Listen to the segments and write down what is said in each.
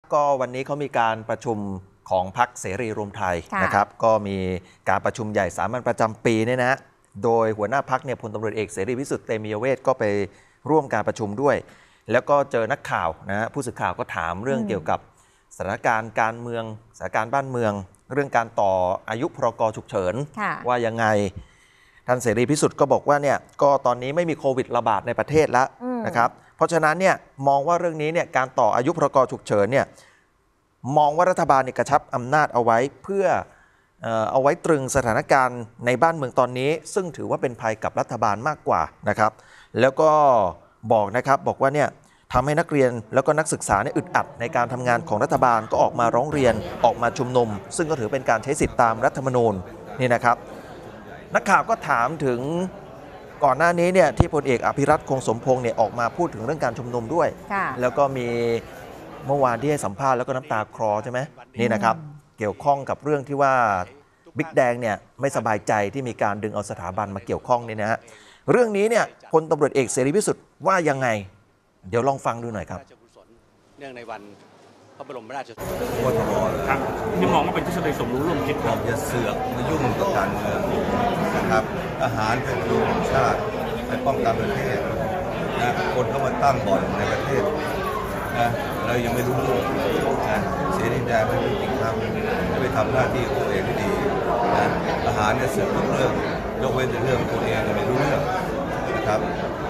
ก็วันนี้เขามีการประชุมของพรรคเสรีรวมไทยนะครับก็มีการประชุมใหญ่สามัญประจำปีเนี่ยนะโดยหัวหน้าพรรคเนี่ยพลตำรวจเอกเสรีพิสุทธิ์เตมียเวทก็ไปร่วมการประชุมด้วยแล้วก็เจอนักข่าวนะผู้สื่อข่าวก็ถามเรื่องเกี่ยวกับสถานการณ์การเมืองสถานการณ์บ้านเมืองเรื่องการต่ออายุพรกฉุกเฉินว่ายังไงท่านเสรีพิสุทธิ์ก็บอกว่าเนี่ยก็ตอนนี้ไม่มีโควิดระบาดในประเทศแล้วนะครับเพราะฉะนั้นเนี่ยมองว่าเรื่องนี้เนี่ยการต่ออายุพรกฉุกเฉินเนี่ยมองว่ารัฐบาลกระชับอำนาจเอาไว้เพื่อเอาไว้ตรึงสถานการณ์ในบ้านเมืองตอนนี้ซึ่งถือว่าเป็นภัยกับรัฐบาลมากกว่านะครับแล้วก็บอกนะครับบอกว่าเนี่ยทำให้นักเรียนแล้วก็นักศึกษาเนี่ยอึดอัดในการทำงานของรัฐบาลก็ออกมาร้องเรียนออกมาชุมนุมซึ่งก็ถือเป็นการใช้สิทธิตามรัฐธรรมนูญนี่นะครับนักข่าวก็ถามถึงก่อนหน้านี้เนี่ยที่พลเอกอภิรัตคงสมพงษ์เนี่ยออกมาพูดถึงเรื่องการชุมนุมด้วยแล้วก็มีเมื่อวานที่ให้สัมภาษณ์แล้วก็น้ำตาคลอใช่ไหมนี่นะครับเกี่ยวข้องกับเรื่องที่ว่าบิ๊กแดงเนี่ยไม่สบายใจที่มีการดึงเอาสถาบันมาเกี่ยวข้องนี่นะฮะเรื่องนี้เนี่ยพลตำรวจเอกเสรีพิสุทธิ์ว่ายังไงเดี๋ยวลองฟังดูหน่อยครับเนื่องในวันพระบรมราชกทมครับนี่มองว่าเป็นทฤษฎีสมรู้ร่วมคิดครับอย่าเสือกมายุ่งกับการเมืองนะครับทหารเป็นผู้ของชาติไปป้องกันประเทศนะคนเข้ามาตั้งบ่อนในประเทศนะเรายังไม่รู้เรื่องนะเสรีแดงไม่รู้จริงครับไปทำหน้าที่ของตัวเองให้ดีนะทหารเนี่ยเสือกทุกเรื่องยกเว้นแต่เรื่องตัวเองไม่รู้เรื่องนะครับ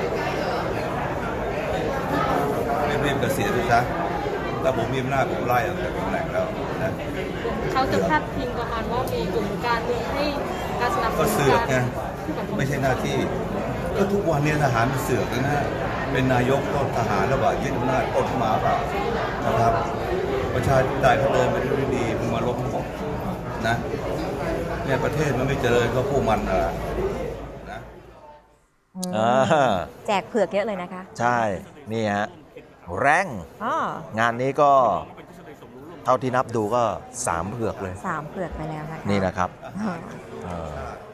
รีบเกษียณซะถ้าผมมีอำนาจผมไล่ออกจากตำแหน่งแล้วนะเขาจะพาดพิงประมาณว่ามีกลุ่มการเมืองให้การสนับสนุนก็เสือกไงไม่ใช่หน้าที่ก็ทุกวันนี้ทหารเสือกนะเป็นนายกก็ทหารแล้วว่ายึดอำนาจกดมาเปล่านะครับประชาธิปไตยเขาเดินไปด้วยดีมึงมาล้มผมนะเนี่ยประเทศมันไม่เจริญก็พวกมันนะแจกเผือกเยอะเลยนะคะใช่นี่ฮะแรงงานนี้ก็เท่าที่นับดูก็3 เผือกเลย 3 เผือกไปแล้วนะคะนี่นะครับ